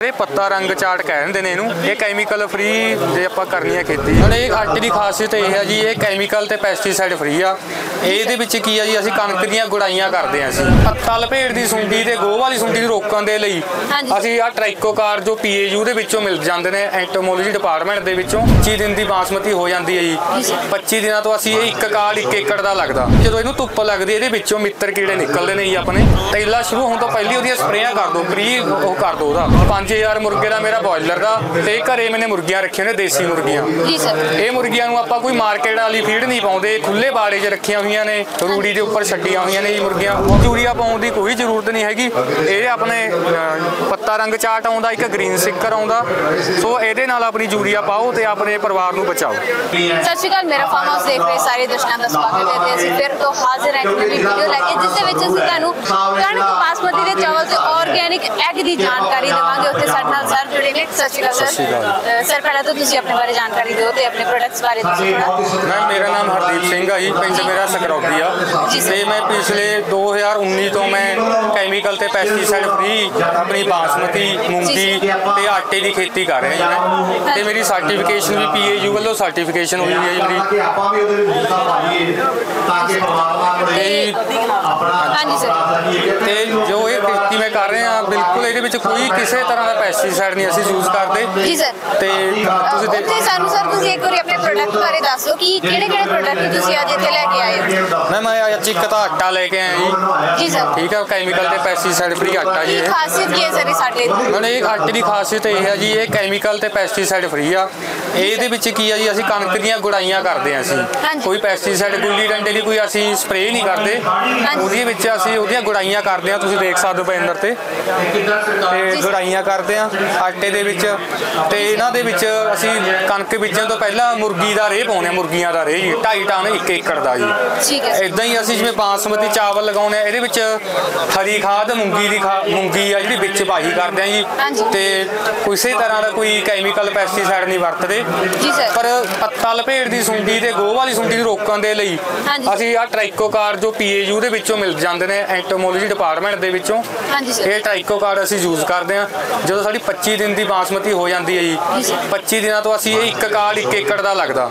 ਇਹ ਪੱਤਾ ਰੰਗ ਚਾਟ ਕਹਿ ਦਿੰਦੇ ਨੇ ਇਹਨੂੰ। ਇਹ ਕੈਮੀਕਲ ਫ੍ਰੀ ਜੇ ਆਪਾਂ ਕਰਨੀ ਹੈ ਖੇਤੀ। ਹੁਣ ਇਹ ਆਟੇ ਦੀ ਖਾਸੀਅਤ ਇਹ ਹੈ ਜੀ, ਇਹ ਕੈਮੀਕਲ ਤੇ ਪੈਸਟੀਸਾਈਡ ਫ੍ਰੀ ਆ। ਇਹਦੇ ਵਿੱਚ ਕੀ ਆ ਜੀ, ਅਸੀਂ ਕਣਕ ਦੀਆਂ ਗੁਡਾਈਆਂ ਕਰਦੇ ਹਾਂ। ਅਸੀਂ ਪੱਤਾ ਲਪੇਟ ਦੀ ਸੁੰਡੀ ਤੇ ਗੋਹ ਵਾਲੀ ਸੁੰਡੀ ਨੂੰ ਰੋਕਣ ਦੇ ਲਈ ਅਸੀਂ ਆ ਟ੍ਰਾਈਕੋਕਾਰ ਜੋ PAU ਦੇ ਵਿੱਚੋਂ ਮਿਲ ਜਾਂਦੇ ਨੇ, ਐਂਟੋਮੋਲੋਜੀ ਡਿਪਾਰਟਮੈਂਟ ਦੇ ਵਿੱਚੋਂ 25 ਦਿਨ ਦੀ ਬਾਸਮਤੀ ਹੋ ਜਾਂਦੀ ਹੈ ਜੀ। 25 ਦਿਨਾਂ ਤੋਂ ਅਸੀਂ ਇਹ 1 ਕਾਰਡ 1 ਏਕੜ ਦਾ ਲੱਗਦਾ। ਜਦੋਂ ਇਹਨੂੰ ਧੁੱਪ ਲੱਗਦੀ ਇਹਦੇ ਵਿੱਚੋਂ ਮਿੱਤਰ ਕੀੜੇ ਨਿਕਲਦੇ ਨੇ ਜੀ ਆਪਣੇ। ਤੇਲਾ ਸ਼ੁਰੂ ਹੋਣ ਤੋਂ ਪਹਿਲੀ ਉਹਦੀਆਂ ਸਪਰੇਆਂ ਕਰ ਦਿਓ, ਫ੍ਰੀ ਉਹ ਕਰ ਦਿਓ ਉਹਦਾ। 5000 ਮੁਰਗੇ ਦਾ ਮੇਰਾ ਬੋਇਲਰ ਦਾ, ਤੇ ਘਰੇ ਮੈਨੇ ਮੁਰਗੀਆਂ ਰੱਖੀਆਂ ਨੇ, ਦੇਸੀ ਮੁਰਗੀਆਂ। ਇਹ ਮੁਰਗੀਆਂ ਨੂੰ ਆਪਾਂ ਕੋਈ ਮਾਰਕੀਟ ਵਾਲੀ ਫੀਡ ਨਹੀਂ ਪਾਉਂਦੇ, ਖੁੱਲੇ ਬਾੜੇ 'ਚ ਰੱਖੀਆਂ ਹੋਈਆਂ ਨੇ, ਰੂੜੀ ਦੇ ਉੱਪਰ ਛੱਡੀਆਂ ਹੋਈਆਂ ਨੇ ਜੀ ਮੁਰਗੀਆਂ। ਯੂਰੀਆ ਪਾਉਣ ਦੀ ਕੋਈ ਜ਼ਰੂਰਤ ਨਹੀਂ ਹੈਗੀ। ਇਹ ਆਪਣੇ ਪੱਤਾ ਰੰਗ ਚਾਟ ਆਉਂਦਾ, ਇੱਕ ਗ੍ਰੀਨ ਸਿੱਕਰ ਆਉਂਦਾ, ਸੋ ਇਹਦੇ ਨਾਲ ਆਪਣੀ ਯੂਰੀਆ ਪਾਓ ਤੇ ਆਪਣੇ ਪਰਿਵਾਰ ਨੂੰ ਬਚਾਓ। ਸਤਿ ਸ਼੍ਰੀ ਅਕਾਲ, ਮੇਰਾ ਫਾਰਮ ਹਾਊਸ ਦੇਖ ਰਹੇ ਸਾਰੇ ਦਰਸ਼ਕਾਂ ਦਾ ਸਵਾਗਤ ਹੈ। ਤੇ ਅਸੀਂ ਫਿਰ ਤੋਂ ਹਾਜ਼ਰ ਹਾਂ ਇੱਕ ਨਵੀਂ ਵੀਡੀਓ ਲੈ ਕੇ, ਜਿਸ ਦੇ ਵਿੱਚ ਅਸੀਂ ਤੁਹਾਨੂੰ ਕਣਕ ਬਾਸਮਤੀ ਦੇ ਚਾਵਲ ਤੇ ਆਰਗੈਨਿਕ ਐਗ ਦੀ ਜਾਣਕਾਰੀ ਦੇਵਾਂਗੇ। ਉੱਥੇ ਸਾਡੇ ਨਾਲ ਸਰ ਜੁੜੇ ਨੇ। ਸਤਿ ਸ਼੍ਰੀ ਅਕਾਲ ਸਰ। ਸਰ ਪਹਿਲਾਂ ਤਾਂ ਤੁਸੀਂ ਆਪਣੇ ਬਾਰੇ ਜਾਣਕਾਰੀ ਦਿਓ ਤੇ ਆਪਣੇ ਪ੍ਰੋਡਕਟਸ ਬਾਰੇ ਦੱਸੋ। ਮੈਮ ਮੇਰਾ ਨਾਮ ਹਰਦੀਪ ਸਿੰਘ ਆ ਜੀ, ਪਿੰਡ ਮੇਰਾ ਸਕਰੌਦੀ ਆ। ਤੇ ਮੈਂ ਪਿਛਲੇ 2019 ਤੋਂ ਮੈਂ ਕੈਮੀਕਲ ਤੇ ਪੈਸਟੀਸਾਈਡ ਫ੍ਰੀ ਆਪਣੀ ਬਾਸਮਤੀ, ਮੂੰਗੀ ਤੇ ਆਟੇ ਦੀ ਖੇਤੀ ਕਰ ਰਿਹਾ ਜੀ ਮੈਂ। ਤੇ ਮੇਰੀ ਸਰਟੀਫਿਕੇਸ਼ਨ ਵੀ PAU ਵੱਲੋਂ ਸਰਟੀਫਿਕੇਸ਼ਨ ਹੋਈ ਹੈ ਜੀ ਮੇਰੀ। ਹਾਂਜੀ ਸਰ। ਤੇ ਜੋ ਇਹ ਖੇਤੀ ਮੈਂ ਕਰ ਰਿਹਾ ਬਿਲਕੁਲ ਇਹਦੇ ਵਿੱਚ ਕੋਈ ਕਿਸੇ ਤਰ੍ਹਾਂ ਦਾ ਪੈਸਟੀਸਾਈਡ ਨਹੀਂ ਅਸੀਂ ਯੂਜ਼ ਕਰਦੇ ਜੀ ਸਰ। ਤੇ ਤੁਸੀਂ ਦੇਖੋ ਸਾਨੂੰ ਸਰ, ਤੁਸੀਂ ਇੱਕ ਵਾਰੀ ਆਪਣੇ ਪ੍ਰੋਡਕਟ ਬਾਰੇ ਦੱਸੋ ਕਿ ਕਿਹੜੇ ਪ੍ਰੋਡਕਟ ਤੁਸੀਂ ਅੱਜ ਇੱਥੇ ਲੈ ਕੇ ਆਏ ਹੋ। ਮੈਂ ਅੱਜ ਇੱਕ ਤਾਂ ਆਟਾ ਲੈ ਕੇ ਆਇਆ ਜੀ। ਜੀ ਸਰ। ਠੀਕ ਹੈ, ਕੈਮੀਕਲ ਤੇ ਪੈਸਟੀਸਾਈਡ ਫ੍ਰੀ ਆਟਾ ਜੀ। ਇਹ ਖਾਸੀਅਤ ਕੀ ਹੈ ਸਰ ਸਾਡੇ? ਹੁਣ ਇਹ ਆਟੇ ਦੀ ਖਾਸੀਅਤ ਇਹ ਹੈ ਜੀ, ਇਹ ਕੈਮੀਕਲ ਤੇ ਪੈਸਟੀਸਾਈਡ ਫ੍ਰੀ ਆ। ਇਹਦੇ ਵਿੱਚ ਕੀ ਆ ਜੀ, ਅਸੀਂ ਕਣਕ ਦੀਆਂ ਗੁਡਾਈਆਂ ਕਰਦੇ ਹਾਂ। ਅਸੀਂ ਕੋਈ ਪੈਸਟੀਸਾਈਡ, ਗੁੱਲੀ ਡੰਡੇ ਦੀ ਕੋਈ ਅਸੀਂ ਸਪਰੇਅ ਨਹੀਂ ਕਰਦੇ। ਉਹਦੇ ਵਿੱਚ ਅਸੀਂ ਉਹਦੀਆਂ ਗੁਡਾਈਆਂ ਕਰਦੇ ਹਾਂ, ਤੁਸੀਂ ਦੇਖ ਸਕਦੇ ਹੋ ਅੰਦਰ ਤੇ ਗੁਡਾਈਆਂ ਕਰਦੇ ਹਾਂ ਆਟੇ ਦੇ ਵਿੱਚ। ਤੇ ਇਹਨਾਂ ਦੇ ਵਿੱਚ ਅਸੀਂ ਕਣਕ ਬੀਜਣ ਤੋਂ ਪਹਿਲਾਂ ਮੁਰਗੀ ਦਾ ਰੇਹ ਪਾਉਂਦੇ ਹਾਂ, ਮੁਰਗੀਆਂ ਦਾ ਰੇਹ ਜੀ 2.5 ਟਨ 1 ਏਕੜ ਦਾ ਜੀ। ਇਦਾਂ ਹੀ ਅਸੀਂ ਜਿਵੇਂ ਬਾਸਮਤੀ ਚਾਵਲ ਲਗਾਉਂਦੇ ਹਾਂ, ਇਹਦੇ ਵਿੱਚ ਹਰੀ ਖਾਦ ਮੂੰਗੀ ਆ ਜਿਹੜੀ ਵਿੱਚ ਪਾਈ ਕਰਦੇ ਹਾਂ ਜੀ। ਤੇ ਕਿਸੇ ਤਰ੍ਹਾਂ ਦਾ ਕੋਈ ਕੈਮੀਕਲ ਪੈਸਟੀਸਾਈਡ ਨਹੀਂ ਵਰਤਦੇ। ਪਰ ਪੱਤਾ ਲਪੇਟ ਦੀ ਸੁੰਡੀ ਤੇ ਗੋਹ ਵਾਲੀ ਸੁੰਡੀ ਨੂੰ ਰੋਕਣ ਦੇ ਲਈ ਅਸੀਂ ਆ ਟ੍ਰਾਈਕੋਕਾਰ ਜੋ PAU ਦੇ ਵਿੱਚੋਂ ਮਿਲ ਜਾਂਦੇ ਨੇ, ਐਂਟੋਮੋਲੋਜੀ ਡਿਪਾਰਟਮੈਂਟ ਦੇ ਵਿੱਚੋਂ, ਇਹ ਟ੍ਰਾਈਕੋਕਾਰ ਅਸੀਂ ਯੂਜ਼ ਕਰਦੇ ਹਾਂ। ਜਦੋਂ ਸਾਡੀ 25 ਦਿਨ ਦੀ ਬਾਸਮਤੀ ਹੋ ਜਾਂਦੀ ਹੈ ਜੀ, 25 ਦਿਨਾਂ ਤੋਂ ਅਸੀਂ ਇਹ 1 ਕਾਰਡ 1 ਏਕੜ ਦਾ ਲੱਗਦਾ।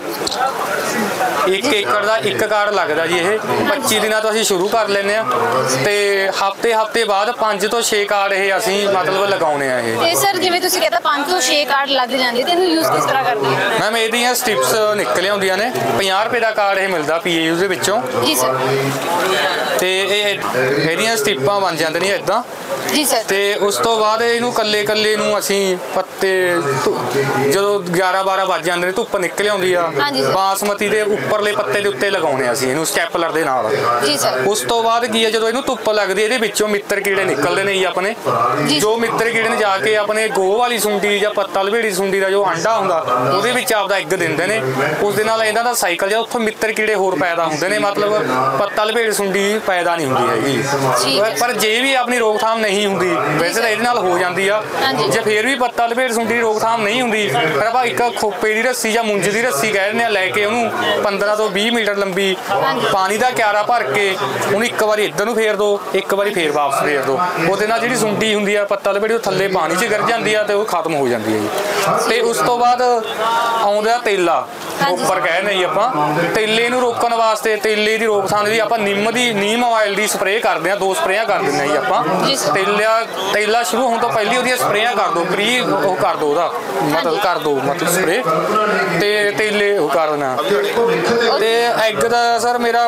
1 ਏਕੜ ਦਾ 1 ਕਾਰਡ ਲੱਗਦਾ ਜੀ। ਇਹ 25 ਦਿਨਾਂ ਤੋਂ ਅਸੀਂ ਸ਼ੁਰੂ ਕਰ ਲੈਂਦੇ ਹਾਂ ਤੇ ਹਫ਼ਤੇ ਬਾਅਦ 5 ਤੋਂ 6 ਕਾਰਡ ਇਹ ਅਸੀਂ ਮਤਲਬ ਲਗਾਉਣੇ ਆ। ਇਹ ਤੇ ਸਰ ਜਿਵੇਂ ਤੁਸੀਂ ਕਹਿੰਦਾ 5 ਤੋਂ 6 ਕਾਰਡ ਲੱਗ ਜਾਂਦੇ, ਤੇ ਇਹਨੂੰ ਯੂਜ਼ ਕਿਸ ਤਰ੍ਹਾਂ ਕਰਦੇ ਹੋ? ਮੈਮ ਇਹਦੀਆਂ ਸਟ੍ਰਿਪਸ ਨਿਕਲ ਆਉਂਦੀਆਂ ਨੇ, 50 ਰੁਪਏ ਦਾ ਕਾਰਡ ਇਹ ਮਿਲਦਾ PAU ਦੇ ਵਿੱਚੋਂ ਜੀ ਸਰ। ਤੇ ਇਹਦੀਆਂ ਸਟ੍ਰਿਪਾਂ ਬਣ ਜਾਂਦੇ ਨੇ ਇਦਾਂ ਜੀ ਸਰ। ਤੇ ਉਸ ਤੋਂ ਬਾਅਦ ਇਹਨੂੰ ਕੱਲੇ ਨੂੰ ਅਸੀਂ ਪੱਤੇ ਜਦੋਂ 11-12 ਵੱਜ ਜਾਂਦੇ ਨੇ, ਧੁੱਪ ਨਿਕਲ ਆਉਂਦੀ ਆ, ਬਾਸਮਤੀ ਦੇ ਉੱਪਰਲੇ ਪੱਤੇ ਦੇ ਉੱਤੇ ਲਗਾਉਣੇ ਅਸੀਂ ਇਹਨੂੰ ਸਟੈਪਲਰ ਦੇ ਨਾਲ ਜੀ ਸਰ। ਉਸ ਤੋਂ ਬਾਅਦ ਕੀ ਹੈ, ਜਦੋਂ ਇਹਨੂੰ ਧੁੱਪ ਲੱਗਦੀ ਇਹਦੇ ਵਿੱਚੋਂ ਮਿੱਤਰ ਕੀੜੇ ਨਿਕਲਦੇ ਨੇ ਜੀ ਆਪਣੇ। ਜੋ ਮਿੱਤਰ ਕੀੜੇ ਨੇ ਜਾ ਕੇ ਆਪਣੇ ਗੋਹ ਵਾਲੀ ਸੁੰਡੀ ਜਾਂ ਪੱਤਾ ਲਪੇੜੀ ਸੁੰਡੀ ਦਾ ਜੋ ਆਂਡਾ ਹੁੰਦਾ ਉਹਦੇ ਵਿੱਚ ਆਪਦਾ ਐਗ ਦਿੰਦੇ ਨੇ। ਉਸ ਦੇ ਨਾਲ ਇਹਨਾਂ ਦਾ ਸਾਈਕਲ ਜਾਂ ਉੱਥੋਂ ਮਿੱਤਰ ਕੀੜੇ ਹੋਰ ਪੈਦਾ ਹੁੰਦੇ ਨੇ, ਮਤਲਬ ਪੱਤਾ ਲਪੇੜ ਸੁੰਡੀ ਪੈਦਾ ਨਹੀਂ ਹੁੰਦੀ ਹੈਗੀ। ਪਰ ਜੇ ਵੀ ਆਪਣੀ ਰੋਕਥਾਮ ਨਹੀਂ ਹੁੰਦੀ, ਵੈਸੇ ਤਾਂ ਇਹਦੇ ਨਾਲ ਹੋ ਜਾਂਦੀ ਆ, ਜੇ ਫੇਰ ਵੀ ਪੱਤਾ ਲਪੇੜ ਸੁੰਡੀ ਦੀ ਰੋਕਥਾਮ ਨਹੀਂ ਹੁੰਦੀ, ਫਿਰ ਆਪਾਂ ਇੱਕ ਖੋਪੇ ਦੀ ਰੱਸੀ ਜਾਂ ਮੁੰਜ ਦੀ ਰੱਸੀ ਕਹਿ ਦਿੰਦੇ ਆ, ਲੈ ਕੇ ਉਹਨੂੰ 15 ਤੋਂ 20 ਮੀਟਰ ਲੰਬੀ ਪਾਣੀ ਦਾ ਕਿਆਰਾ ਭਰ ਕੇ ਉਹਨੂੰ ਇੱਕ ਵਾਰੀ ਇੱਧਰ ਨੂੰ ਫੇਰ ਦੋ, ਇੱਕ ਵਾਰੀ ਫੇਰ ਵਾਪਸ ਫੇਰ ਦੋ। ਉਹਦੇ ਨਾਲ ਜਿਹੜੀ ਸੁੰਡੀ ਹੁੰਦੀ ਆ ਪੱਤਾ ਲਪੇੜੀ, ਉਹ ਥੱਲੇ ਪਾਣੀ 'ਚ ਗਿਰ ਜਾਂਦੀ ਆ ਤੇ ਉਹ ਖਤਮ ਹੋ ਜਾਂਦੀ ਹੈ ਜੀ। ਤੇ ਉਸ ਤੋਂ ਬਾਅਦ ਆਉਂਦਾ ਤੇਲਾ, ਉੱਪਰ ਕਹਿੰਦੇ ਜੀ ਆਪਾਂ। ਤੇਲੇ ਨੂੰ ਰੋਕਣ ਵਾਸਤੇ, ਤੇਲੇ ਦੀ ਰੋਕਥਾਮ ਲਈ ਆਪਾਂ ਨੀਮ ਆਇਲ ਦੀ ਸਪਰੇਅ ਕਰਦੇ ਹਾਂ। 2 ਸਪਰੇਆਂ ਕਰ ਦਿੰਦੇ ਜੀ ਆਪਾਂ। ਤੇਲਾ ਸ਼ੁਰੂ ਹੋਣ ਤੋਂ ਪਹਿਲੀ ਉਹਦੀਆਂ ਸਪਰੇਆਂ ਕਰ ਦਿਓ, ਫ੍ਰੀ ਉਹ ਕਰ ਦਿਓ ਉਹਦਾ ਮਤਲਬ ਸਪਰੇਅ ਤੇ ਤੇਲੇ ਉਹ ਕਰ ਦੇਣਾ। ਤੇ ਐਗ ਦਾ ਸਰ ਮੇਰਾ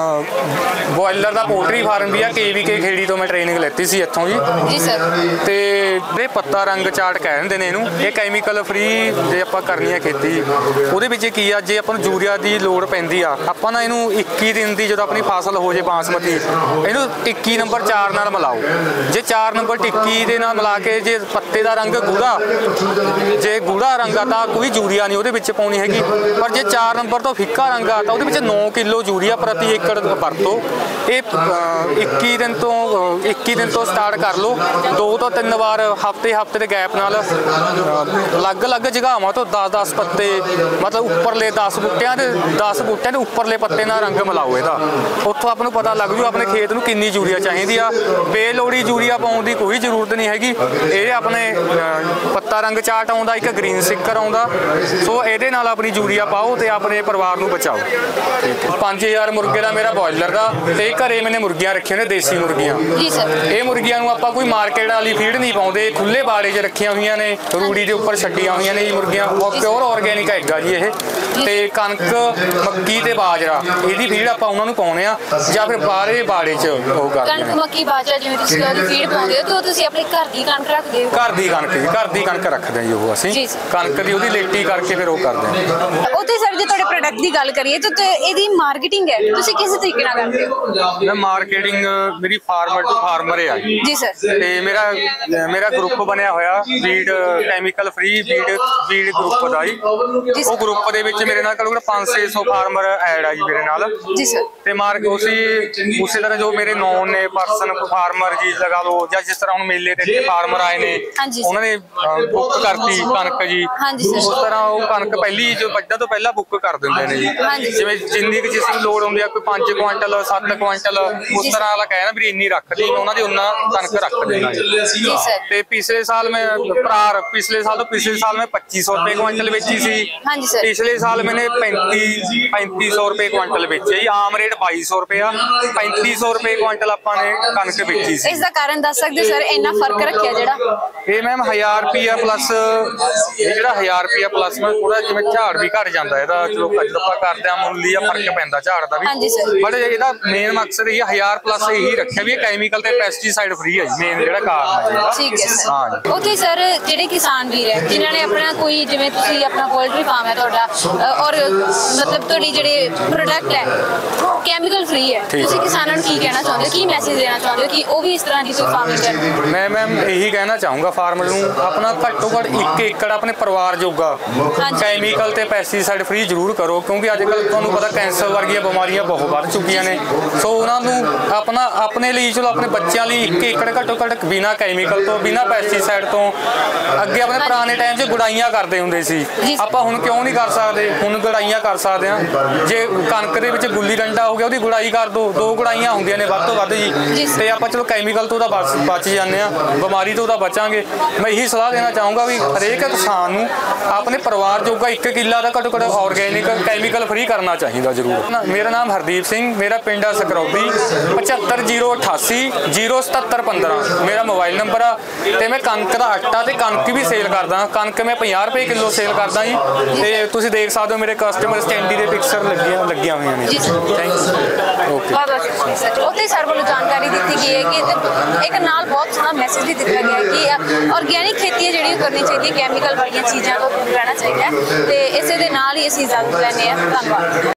ਬੋਇਲਰ ਦਾ ਪੋਲਟਰੀ ਫਾਰਮ ਵੀ ਆ, KVK ਖੇੜੀ ਤੋਂ ਮੈਂ ਟ੍ਰੇਨਿੰਗ ਲੈਤੀ ਸੀ ਇੱਥੋਂ ਜੀ ਸਰ। ਤੇ ਇਹ ਪੱਤਾ ਰੰਗ ਚਾਟ ਕਹਿ ਦਿੰਦੇ ਨੇ ਇਹਨੂੰ। ਇਹ ਕੈਮੀਕਲ ਫ੍ਰੀ ਜੇ ਆਪਾਂ ਕਰਨੀ ਹੈ ਖੇਤੀ, ਉਹਦੇ ਵਿੱਚ ਕੀ ਆ, ਜੇ ਆਪਾਂ ਨੂੰ ਯੂਰੀਆ ਦੀ ਲੋੜ ਪੈਂਦੀ ਆ, ਆਪਾਂ ਨਾ ਇਹਨੂੰ 21 ਦਿਨ ਦੀ ਜਦੋਂ ਆਪਣੀ ਫਸਲ ਹੋ ਜੇ ਬਾਸਮਤੀ, ਇਹਨੂੰ 21 ਨੰਬਰ 4 ਨਾਲ ਮਿਲਾਓ। ਜੇ 4 ਨੰਬਰ 21 ਦੇ ਨਾਲ ਮਿਲਾ ਕੇ, ਜੇ ਪੱਤੇ ਦਾ ਰੰਗ ਜੇ ਗੂੜਾ ਰੰਗ ਆ ਤਾਂ ਕੋਈ ਯੂਰੀਆ ਨਹੀਂ ਉਹਦੇ ਵਿੱਚ ਪਾਉਣੀ ਹੈਗੀ। ਪਰ ਜੇ 4 ਨੰਬਰ ਤੋਂ ਫਿੱਕਾ ਰੰਗ ਆ ਤਾਂ ਉਹਦੇ ਵਿੱਚ 9 ਕਿਲੋ ਯੂਰੀਆ ਪ੍ਰਤੀ ਏਕੜ ਵਰਤੋ। ਇਹ 21 ਦਿਨ ਤੋਂ ਸਟਾਰਟ ਕਰ ਲਓ। 2 ਤੋਂ 3 ਵਾਰ ਹਫ਼ਤੇ ਦੇ ਗੈਪ ਨਾਲ ਅਲੱਗ-ਅਲੱਗ ਜਗ੍ਹਾਵਾਂ ਤੋਂ 10-10 ਪੱਤੇ, ਮਤਲਬ ਉੱਪਰਲੇ 10 ਬੂਟਿਆਂ ਦੇ 10 ਬੂਟਿਆਂ ਦੇ ਉੱਪਰਲੇ ਪੱਤੇ ਨਾਲ ਰੰਗ ਮਿਲਾਓ ਇਹਦਾ। ਉੱਥੋਂ ਆਪਾਂ ਨੂੰ ਪਤਾ ਲੱਗ ਜੂ ਆਪਣੇ ਖੇਤ ਨੂੰ ਕਿੰਨੀ ਯੂਰੀਆ ਚਾਹੀਦੀ ਆ। ਬੇਲੋੜੀ ਯੂਰੀਆ ਪਾਉਣ ਦੀ ਕੋਈ ਜ਼ਰੂਰਤ ਨਹੀਂ ਹੈਗੀ। ਇਹ ਆਪਣੇ ਪੱਤਾ ਰੰਗ ਚਾਰਟ ਆਉਂਦਾ, ਇੱਕ ਗ੍ਰੀਨ ਸਿੱਕਰ ਆਉਂਦਾ, ਸੋ ਇਹਦੇ ਨਾਲ ਆਪਣੀ ਯੂਰੀਆ ਪਾਓ ਤੇ ਆਪਣੇ ਪਰਿਵਾਰ ਨੂੰ ਬਚਾਓ। 5000 ਮੁਰਗੇ ਦਾ ਮੇਰਾ ਬੋਇਲਰ ਦਾ, ਤੇ ਘਰੇ ਮੈਨੇ ਮੁਰਗੀਆਂ ਰੱਖੀਆਂ ਨੇ, ਦੇਸੀ ਮੁਰਗੀਆਂ। ਜੀ ਸਰ। ਇਹ ਮੁਰਗੀਆਂ ਨੂੰ ਆਪਾਂ ਕੋਈ ਮਾਰਕੀਟ ਵਾਲੀ ਫੀਡ ਨਹੀਂ ਪਾਉਂਦੇ, ਖੁੱਲੇ ਬਾੜੇ 'ਚ ਰੱਖੀਆਂ ਹੋਈਆਂ ਨੇ, ਰੂੜੀ ਦੇ ਉੱਪਰ ਛੱਡੀਆਂ ਹੋਈਆਂ ਨੇ ਜੀ ਮੁਰਗੀਆਂ। ਪਿਓਰ ਆਰਗੈਨਿਕ ਹੈਗਾ ਜੀ ਇਹ। ਤੇ ਕਣਕ, ਮੱਕੀ ਤੇ ਬਾਜਰਾ ਇਹਦੀ ਫੀਡ ਆਪਾਂ ਉਹਨਾਂ ਨੂੰ ਪਾਉਣੇ ਆ, ਜਾਂ ਫਿਰ ਬਾਹਰੇ ਬਾੜੇ 'ਚ ਉਹ ਕਰਦੇ ਕਣਕ, ਮੱਕੀ, ਬਾਜਰਾ ਜਿਵੇਂ ਤੁਸੀਂ ਉਹਦੀ ਫੀਡ ਪਾਉਂਦੇ ਹੋ, ਤਾਂ ਤੁਸੀਂ ਆਪਣੀ ਘਰ ਦੀ ਕਣਕ ਰੱਖਦੇ ਹੋ? ਘਰ ਦੀ ਕਣਕ ਜੀ, ਘਰ ਦੀ ਕਣਕ ਰੱਖਦੇ ਜੀ ਉਹ ਅਸੀਂ। ਕਣਕ ਦੀ ਉਹਦੀ ਲੇਟੀ ਕਰਕੇ ਫਿਰ ਉਹ ਕਰਦੇ ਹਾਂ। ਉੱਥੇ ਸਰ ਜੇ ਤੁਹਾਡੇ ਪ੍ਰੋਡਕਟ ਦੀ ਗੱਲ ਕਰੀਏ ਤਾਂ ਇਹਦੀ ਮਾਰਕੀਟਿੰਗ ਹੈ, ਤੁਸੀਂ ਕਿਸ ਤਰੀਕੇ ਨਾਲ ਕਰਦੇ ਹੋ? ਮੈਂ ਮਾਰਕੀਟਿੰਗ ਮੇਰੀ ਫਾਰਮਰ ਟੂ ਫਾਰਮਰ ਆ ਜੀ ਸਰ। ਤੇ ਮੇਰਾ ਗਰੁੱਪ ਬਣਿਆ ਹੋਇਆ feed chemical free feed group ਦਾ ਜੀ। ਉਹ ਗਰੁੱਪ ਦੇ ਵਿੱਚ ਮੇਰੇ ਨਾਲ ਘੱਟੋ-ਘੱਟ 500-600 ਫਾਰਮਰ ਐਡ ਆ ਜੀ ਮੇਰੇ ਨਾਲ ਜੀ ਸਰ। ਤੇ ਉਸੇ ਤਰ੍ਹਾਂ ਜੋ ਮੇਰੇ ਨੌਨ ਨੇ ਪਰਸਨ ਫਾਰਮਰ ਜੀ ਲਗਾ ਲਓ, ਜਾਂ ਜਿਸ ਤਰ੍ਹਾਂ ਹੁਣ ਮੇਲੇ ਤੇ ਫਾਰਮਰ ਆਏ ਨੇ, ਉਹਨਾਂ ਨੇ ਬੁੱਕ ਕਰਤੀ ਕਣਕ ਜੀ। ਉਸ ਤਰ੍ਹਾਂ ਉਹ ਕਣਕ ਪਹਿਲੀ ਜੋ ਵੱਢਣ ਤੋਂ ਪਹਿਲਾਂ ਬੁੱਕ ਕਰ ਦਿੰਦੇ ਨੇ ਜੀ। ਜਿਵੇਂ ਜਿੰਨੀ ਕਿ ਜਿਸ ਨੂੰ ਲੋੜ ਹੁੰਦੀ ਆ, ਕੋਈ 5 ਕੁਆਂਟਲ 7 ਕੁਆਂਟਲ ਉਸ ਤਰ੍ਹਾਂ ਵਾਲਾ ਕਹਿਣਾ ਵੀ ਇੰਨੀ ਰੱਖਦੀ, ਉਹਨਾਂ ਦੀ ਉਹਨਾਂ ਕਣਕ ਰੱਖ ਦੇਣਾ ਜੀ। ਤੇ ਪਿਛਲੇ ਸਾਲ ਮੈਂ ਪਿਛਲੇ ਸਾਲ ਮੈਂ 2500 ਰੁਪਏ ਕੁਆਂਟਲ ਵੇਚੀ ਸੀ। ਪਿਛਲੇ ਸਾਲ ਮੈਨੇ 3500 ਰੁਪਏ ਕੁਆਂਟਲ ਵੇਚੇ ਜੀ। ਆਮ ਰੇਟ 2200 ਰੁਪਇਆ, 3500 ਰੁਪਏ ਕੁਆਂਟਲ ਆਪਾਂ ਨੇ ਕਣਕ ਵੇਚੀ ਸੀ। ਇਸ ਦਾ ਕਾਰਨ ਦੱਸ ਸਕਦੇ ਸਰ, ਇੰਨਾ ਫਰਕ ਰੱਖਿਆ ਜਿਹੜਾ? ਇਹ ਮੈਮ 1000 ਰੁਪਇਆ ਪਲੱਸ, ਜਿਹੜਾ 1000 ਰੁਪਇਆ ਪਲੱਸ ਮੈਂ ਥੋੜਾ ਜਿਵੇਂ ਝਾੜ ਵੀ ਘਟ ਜਾਂਦਾ ਇਹਦਾ। ਚਲੋ ਆਪਾਂ ਕਰਦੇ ਆ ਮੁੱਲੀ ਆ, ਫਰਕ ਪੈਂਦਾ ਝਾੜ ਦਾ ਵੀ, ਬਟ ਇਹਦਾ ਮੇਨ ਮਕਸਦ ਇਹ 1000 ਪਲੱਸ ਇਹੀ ਰੱਖਿਆ ਵੀ ਇਹ ਕੈਮੀਕਲ ਤੇ ਪੈਸਟੀਸਾਈਡ ਫ੍ਰੀ ਹੈ ਜੀ। ਮੇਨ ਜਿਹੜਾ ਕਾਰਨ ਹੈ। ਠੀਕ ਹੈ ਸਰ। ਉੱਥੇ ਸਰ ਜਿਹੜੇ ਕਿਸਾਨ ਵੀਰ ਹੈ ਜਿਨ੍ਹਾਂ ਨੇ ਆਪਣਾ ਕੋਈ, ਜਿਵੇਂ ਤੁਸੀਂ ਆਪਣਾ ਪੋਲਟਰੀ ਫਾਰਮ ਹੈ ਤੁਹਾਡਾ, ਔਰ ਮਤਲਬ ਤੁਹਾਡੀ ਜਿਹੜੇ ਪ੍ਰੋਡਕਟ ਹੈ ਕੈਮੀਕਲ ਫ੍ਰੀ ਹੈ, ਤੁਸੀਂ ਕਿਸਾਨਾਂ ਨੂੰ ਕੀ ਕਹਿਣਾ ਚਾਹੁੰਦੇ ਹੋ, ਕੀ ਮੈਸੇਜ ਦੇਣਾ ਚਾਹੁੰਦੇ ਹੋ ਕਿ ਉਹ ਵੀ ਇਸ ਤਰ੍ਹਾਂ ਦੀ ਕੋਈ ਫਾਰਮਿੰਗ ਕਰਨ? ਮੈਂ ਮੈਮ ਇਹੀ ਕਹਿਣਾ ਚਾਹੂੰਗਾ ਫਾਰਮਰ ਨੂੰ, ਆਪਣਾ ਘੱਟੋ ਘੱਟ 1 ਏਕੜ ਆਪਣੇ ਪਰਿਵਾਰ ਜੋਗਾ ਕੈਮੀਕਲ ਤੇ ਪੈਸਟੀਸਾਈਡ ਫ੍ਰੀ ਜ਼ਰੂਰ ਕਰੋ, ਕਿਉਂਕਿ ਅੱਜ ਕੱਲ੍ਹ ਤੁਹਾਨੂੰ ਪਤਾ ਕੈਂਸਰ ਵਰਗੀਆਂ ਬਿਮਾਰੀਆਂ ਬਹੁਤ ਵੱਧ ਚੁੱਕੀਆਂ ਨੇ। ਸੋ ਉਹਨਾਂ ਨੂੰ ਆਪਣੇ ਲਈ, ਚਲੋ ਆਪਣੇ ਬੱਚਿਆਂ ਲਈ 1 ਏਕੜ ਘੱਟੋ ਘੱਟ ਬਿਨਾਂ ਕੈਮੀਕਲ ਤੋਂ, ਬਿਨਾਂ ਪੈਸਟੀਸਾਈਡ ਤੋਂ। ਅੱਗੇ ਆਪਣੇ ਪੁਰਾਣੇ ਟਾਈਮ 'ਚ ਗੁਡਾਈਆਂ ਕਰਦੇ ਹੁੰਦੇ ਸੀ, ਆਪਾਂ ਹੁਣ ਕਿਉਂ ਨਹੀਂ ਕਰ ਸਕਦੇ? ਹੁਣ ਗੁਡਾਈਆਂ ਕਰ ਸਕਦੇ ਹਾਂ। ਜੇ ਕਣਕ ਦੇ ਵਿੱਚ ਗੁੱਲੀ ਡੰਡਾ ਹੋ ਗਿਆ, ਉਹਦੀ ਗੁਡਾਈ ਕਰ ਦੋ, 2 ਗੁਡਾਈਆਂ ਹੁੰਦੀਆਂ ਨੇ ਵੱਧ ਤੋਂ ਵੱਧ ਜੀ। ਤੇ ਆਪਾਂ ਚਲੋ ਕੈਮੀਕਲ ਤੋਂ ਤਾਂ ਬਚ ਜਾਂਦੇ ਆ, ਬਿਮਾਰੀ ਤੋਂ ਤਾਂ ਬਚਾਂਗੇ। ਮੈਂ ਇਹੀ ਸਲਾਹ ਦੇਣਾ ਚਾਹੂੰਗਾ ਵੀ ਹਰੇਕ ਕਿਸਾਨ ਨੂੰ ਆਪਣੇ ਪਰਿਵਾਰ ਜੋਗਾ 1 ਕਿੱਲਾ ਦਾ ਘੱਟੋ ਘੱਟ ਆਰਗੈਨਿਕ ਕੈਮੀਕਲ ਫ੍ਰੀ ਕਰਨਾ ਚਾਹੀਦਾ ਜ਼ਰੂਰ। ਮੇਰਾ ਨਾਮ ਹਰਦੀਪ ਸਿੰਘ, ਮੇਰਾ ਪਿੰਡ ਆ ਸਕਰੌਦੀ। 75088 07715 ਮੇਰਾ ਮੋਬਾਈਲ ਨੰਬਰ ਆ। ਤੇ ਮੈਂ ਕਣਕ ਦਾ ਆਟਾ ਤੇ ਕਣਕ ਵੀ ਸੇਲ ਕਰਦਾ। ਕਣਕ ਮੈਂ 50 ਰੁਪਏ ਕਿਲੋ ਸੇਲ ਕਰਦਾ ਜੀ। ਤੇ ਤੁਸੀਂ ਦੇਖ ਸਕਦੇ ਹੋ ਮੇਰੇ ਕਸਟਮਰ ਸਟੈਂਡੀ ਦੇ ਪਿਕਚਰ ਲੱਗੀਆਂ ਹੋਈਆਂ ਨੇ। Thank you. ਓਕੇ। ਉੱਥੇ ਸਰ ਵੱਲੋਂ ਜਾਣਕਾਰੀ ਦਿੱਤੀ ਗਈ ਹੈ ਕਿ ਇੱਕ ਨਾਲ ਬਹੁਤ ਸੋਹਣਾ ਮੈਸੇਜ ਵੀ ਦਿੱਤਾ ਗਿਆ ਹੈ ਕਿ ਆਰਗੈਨਿਕ ਖੇਤੀ ਜਿਹੜੀ ਉਹ ਕਰਨੀ ਚਾਹੀਦੀ ਹੈ, ਕੈਮੀਕਲ ਵਾਲੀਆਂ ਚੀਜ਼ਾਂ ਤੋਂ ਦੂਰ ਰਹਿਣਾ ਚਾਹੀਦਾ ਹੈ। ਤੇ ਇਸੇ ਦੇ ਨਾਲ ਹੀ ਅਸੀਂ ਇਜਾਜ਼ਤ ਲੈਂਦੇ ਹਾਂ। ਧੰਨਵਾਦ।